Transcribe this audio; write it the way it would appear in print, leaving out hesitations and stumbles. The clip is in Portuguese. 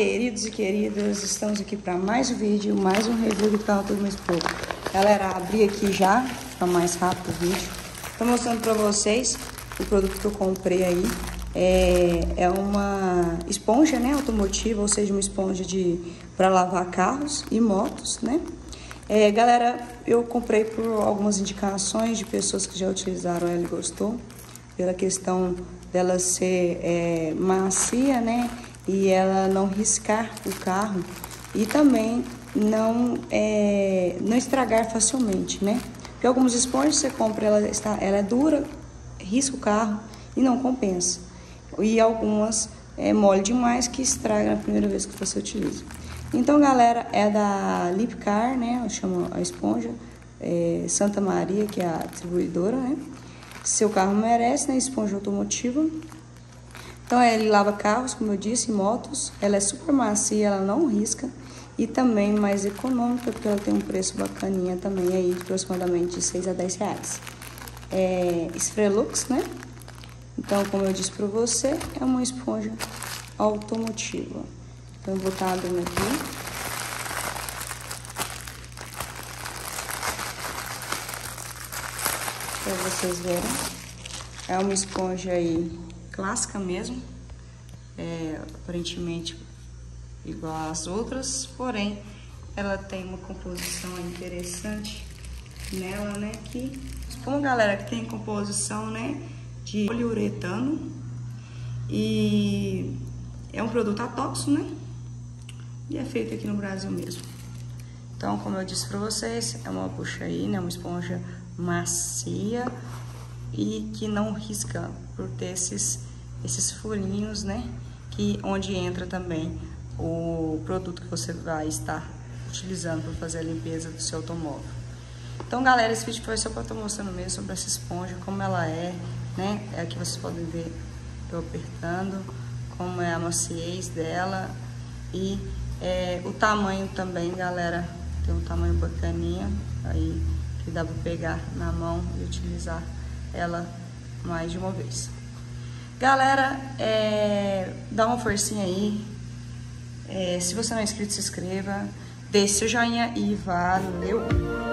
queridos e queridas, estamos aqui para mais um vídeo, mais um review do canal Tudo Mais Pouco. Galera, abri aqui já, para mais rápido o vídeo. Estou mostrando para vocês o produto que eu comprei aí. É uma esponja, né, automotiva, ou seja, uma esponja para lavar carros e motos, né? Galera, eu comprei por algumas indicações de pessoas que já utilizaram ela e gostou, pela questão dela ser macia, né? E ela não riscar o carro e também não estragar facilmente, né? Porque algumas esponjas você compra, ela é dura, risca o carro e não compensa. E algumas mole demais que estraga na primeira vez que você utiliza. Então, galera, é da Lipcar, né? Eu chamo a esponja Santa Maria, que é a distribuidora, né? Seu carro merece, né? Esponja automotiva. Então, ele lava carros, como eu disse, motos. Ela é super macia, ela não risca. E também mais econômica, porque ela tem um preço bacaninha também aí, de aproximadamente de 6 a 10 reais. Sfrelux, né? Então, como eu disse pra você, é uma esponja automotiva. Então, eu vou estar abrindo aqui. Para vocês verem. É uma esponja aí clássica mesmo. Aparentemente igual às outras, porém ela tem uma composição interessante nela, né? Como galera, que tem composição, né, de poliuretano e é um produto atóxico, né? E é feito aqui no Brasil mesmo. Então, como eu disse pra vocês, é uma puxaína, é uma esponja macia e que não risca por ter esses furinhos, né? Onde entra também o produto que você vai estar utilizando para fazer a limpeza do seu automóvel. Então, galera, esse vídeo foi só para estar mostrando mesmo sobre essa esponja, como ela é, né? Aqui vocês podem ver eu apertando, como é a maciez dela e o tamanho também, galera. Tem um tamanho bacaninha aí que dá para pegar na mão e utilizar ela mais de uma vez. Galera, dá uma forcinha aí. Se você não é inscrito, se inscreva, deixe seu joinha e valeu!